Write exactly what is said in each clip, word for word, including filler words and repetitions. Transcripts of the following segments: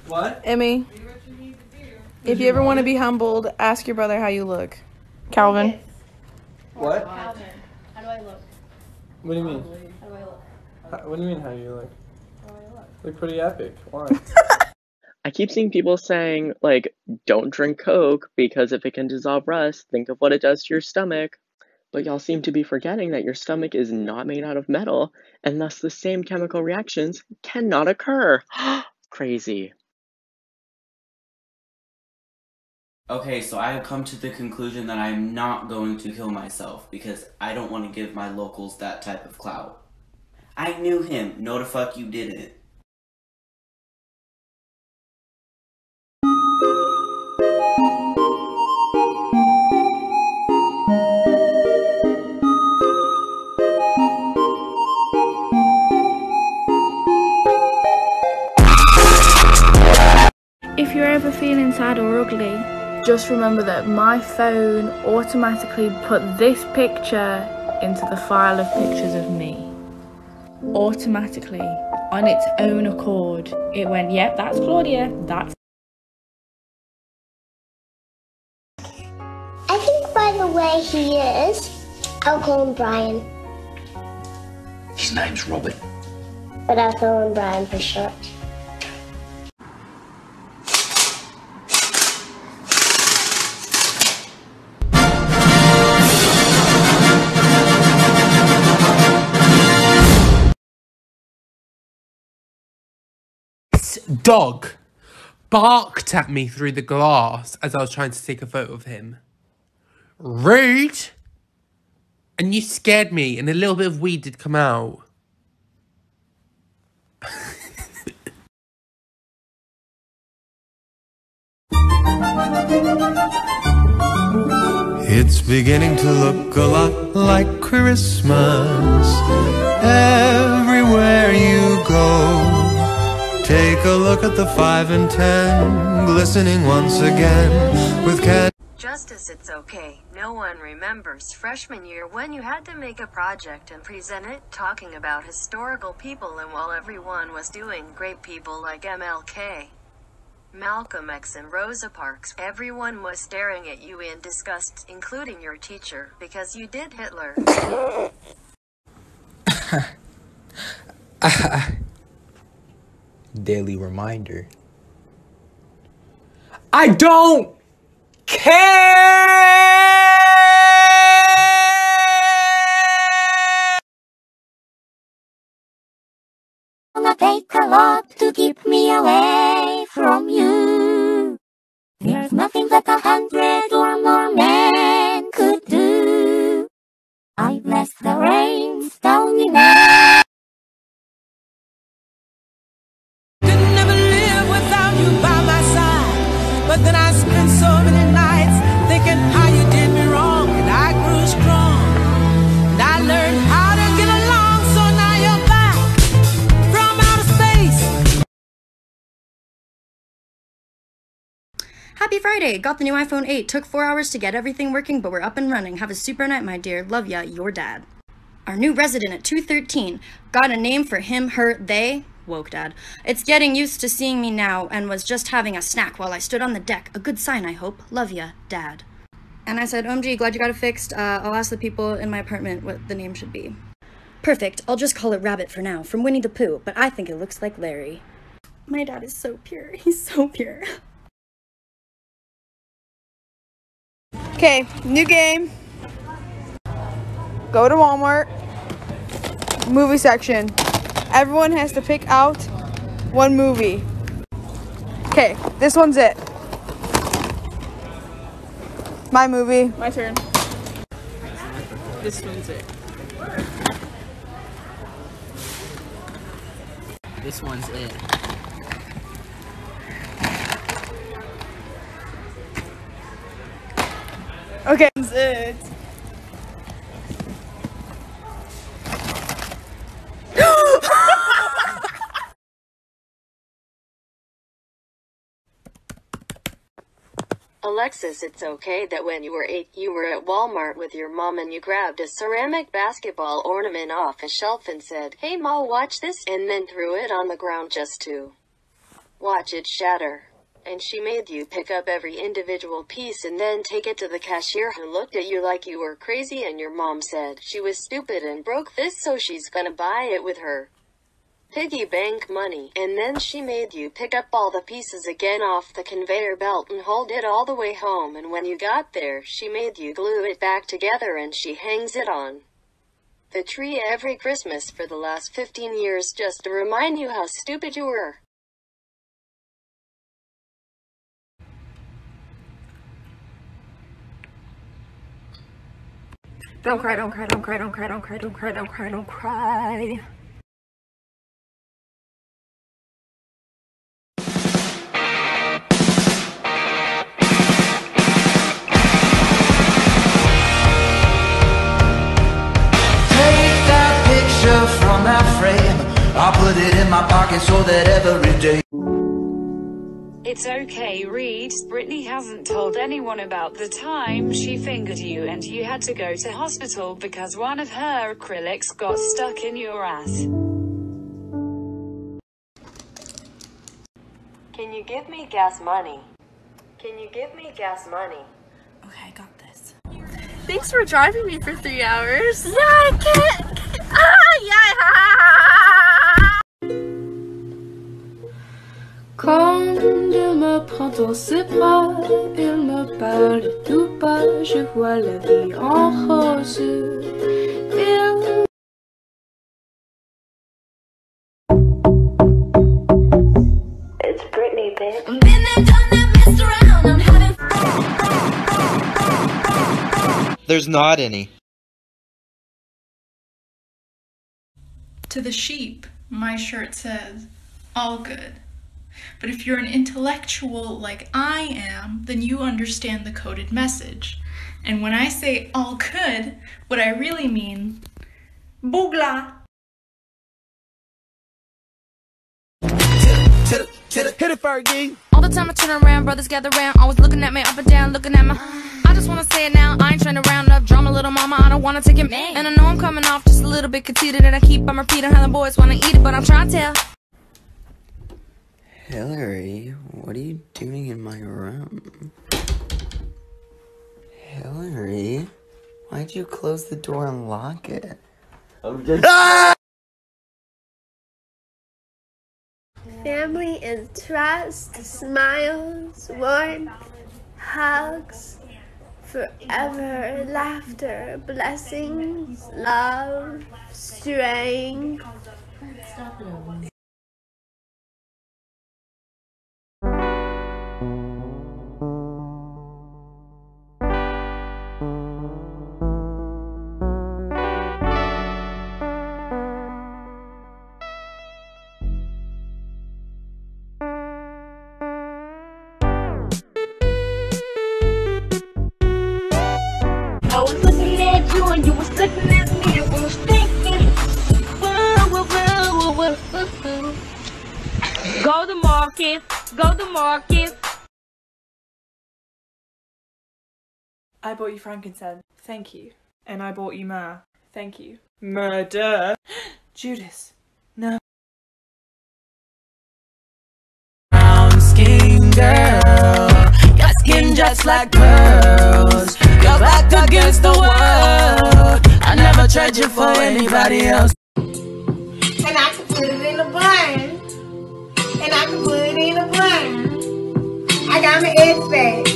What? Emmy, if you ever want to be humbled, ask your brother how you look. Calvin. What? Calvin, how do I look? What do you mean? How do I look? How, what do you mean how you look? How do I look? Look pretty epic. Why? I keep seeing people saying, like, don't drink Coke because if it can dissolve rust, think of what it does to your stomach. But y'all seem to be forgetting that your stomach is not made out of metal, and thus the same chemical reactions cannot occur. Crazy. Okay, so I have come to the conclusion that I am not going to kill myself because I don't want to give my locals that type of clout. I knew him. No, the fuck you didn't. If you're ever feeling sad or ugly, just remember that my phone automatically put this picture into the file of pictures of me. Automatically, on its own accord. It went, yep, that's Claudia, that's... I think by the way he is, I'll call him Brian. His name's Robin. But I'll call him Brian for short. Dog barked at me through the glass as I was trying to take a photo of him. Rude! And you scared me, and a little bit of weed did come out. It's beginning to look a lot like Christmas everywhere you go. Take a look at the five and ten, glistening once again with can. Just as it's okay, no one remembers freshman year when you had to make a project and present it, talking about historical people, and while everyone was doing great people like M L K, Malcolm X and Rosa Parks, everyone was staring at you in disgust, including your teacher, because you did Hitler. Daily reminder. I don't care! Gonna take a lot to keep me away from you. There's nothing that a hundred or more men could do. I bless the rains down in there. But then I spent so many nights thinking how you did me wrong, and I grew strong, and I learned how to get along, so now you're back from outer space. Happy Friday! Got the new iPhone eight, took four hours to get everything working, but we're up and running. Have a super night, my dear. Love ya, your dad. Our new resident at two thirteen. Got a name for him, her, they? Woke dad. It's getting used to seeing me now and was just having a snack while I stood on the deck. A good sign, I hope. Love ya, dad. And I said, O M G, glad you got it fixed. Uh, I'll ask the people in my apartment what the name should be. Perfect. I'll just call it Rabbit for now, from Winnie the Pooh, but I think it looks like Larry. My dad is so pure. He's so pure. Okay, new game. Go to Walmart. Movie section. Everyone has to pick out one movie. Okay, this one's it. My movie. My turn. This one's it. This one's it. Okay, this one's it. Alexis, it's okay that when you were eight, you were at Walmart with your mom and you grabbed a ceramic basketball ornament off a shelf and said, "Hey Ma, watch this," and then threw it on the ground just to Watch it shatter. And she made you pick up every individual piece and then take it to the cashier, who looked at you like you were crazy, and your mom said she was stupid and broke this, so she's gonna buy it with her piggy bank money. And then she made you pick up all the pieces again off the conveyor belt and hold it all the way home, and when you got there, she made you glue it back together, and she hangs it on the tree every Christmas for the last fifteen years just to remind you how stupid you were. Don't cry, don't cry, don't cry, don't cry, don't cry, don't cry, don't cry, don't cry. Take that picture from that frame. I'll put it in my pocket so that every day. It's okay, Reed. Brittany hasn't told anyone about the time she fingered you and you had to go to hospital because one of her acrylics got stuck in your ass. Can you give me gas money? Can you give me gas money? Okay, I got this. Thanks for driving me for three hours. Yeah, I can't. Ah, yeah. Quand il me prend dans ses bras, il me parle tout bas, je vois la vie en rose. Il... It's Brittany, bitch. I'm been there, done that, messed around. I'm having. There's not any. To the sheep, my shirt says, all good. But if you're an intellectual like I am, then you understand the coded message. And when I say all good, what I really mean, boogla. Hit it, Fergie. All the time I turn around, brothers gather round, always looking at me up and down, looking at my. I just wanna say it now, I ain't trying to round up drama, little mama, I don't wanna take it. And I know I'm coming off just a little bit conceited, and I keep on repeating how the boys wanna eat it, but I'm trying to tell. Hillary, what are you doing in my room? Hillary, why'd you close the door and lock it? I'm just. Ah! Family is trust, smiles, warmth, hugs, forever, laughter, blessings, love, strength. Stop it over. I was looking at you and you was looking at me and we was thinking. Whoa, whoa, whoa, whoa, whoa. Go to market, go to market. I bought you frankincense. Thank you. And I bought you myrrh. Thank you. Murder. Judas. No. Brown skin girl, got skin just like pearls. You're back against the world. I never trade you for anybody else. And I can put it in a bun. And I can put it in a bun. I got my eggs back.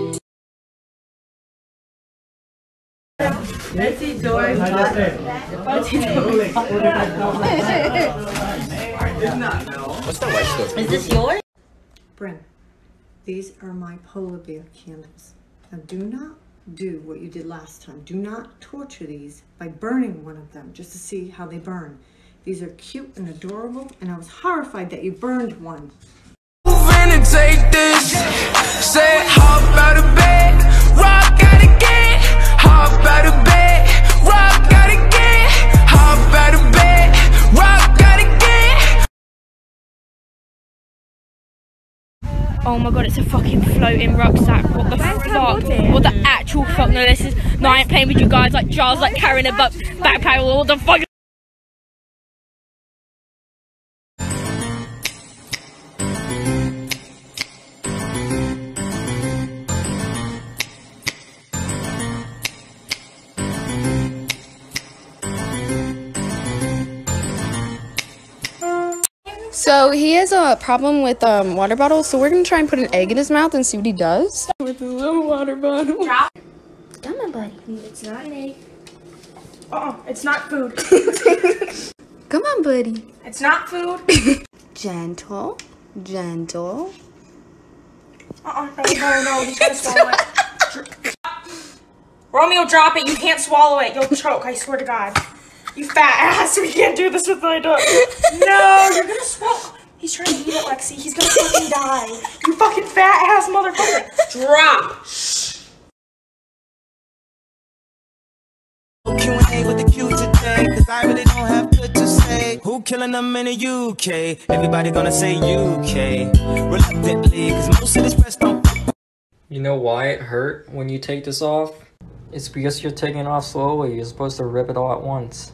Let's see George. Let's see George. What's the white stuff? Is this yours? Bryn, these are my polar bear candles. Now do not do what you did last time. Do not torture these by burning one of them just to see how they burn. These are cute and adorable, and I was horrified that you burned one. Move in and take this. Say hop out of bed, rock out again. Hop out of bed, rock out again. Hop out of bed, rock out again. Oh my god, it's a fucking floating rucksack. What the fuck? What the actual fuck? No, this is. No, I ain't playing with you guys like Charles, like carrying a bu backpack. What the fuck? So he has a problem with um, water bottles, so we're gonna try and put an egg in his mouth and see what he does. With a little water bottle. Drop. Come on, buddy. It's not an egg. Uh-uh, it's not food. Come on, buddy. It's not food. Gentle, gentle. Uh-uh, no, no, no, he's gonna swallow it. Romeo, drop it. You can't swallow it. You'll choke, I swear to God. You fat ass. We can't do this with my dog. No, you're gonna swallow. He's trying to eat it, Lexi. He's gonna fucking die. You fucking fat ass motherfucker. Drop. Q and A with the Q today, cause I really don't have good to say. Who killing them in the U K? Everybody gonna say U K. Reluctantly, cause most of this rest don't. You know why it hurt when you take this off? It's because you're taking it off slowly. You're supposed to rip it all at once.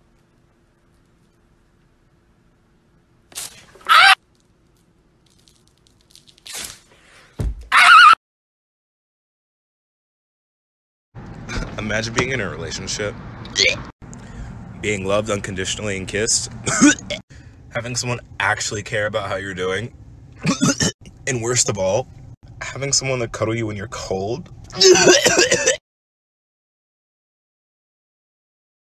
Imagine being in a relationship, being loved unconditionally and kissed, having someone actually care about how you're doing, and worst of all, having someone that cuddle you when you're cold.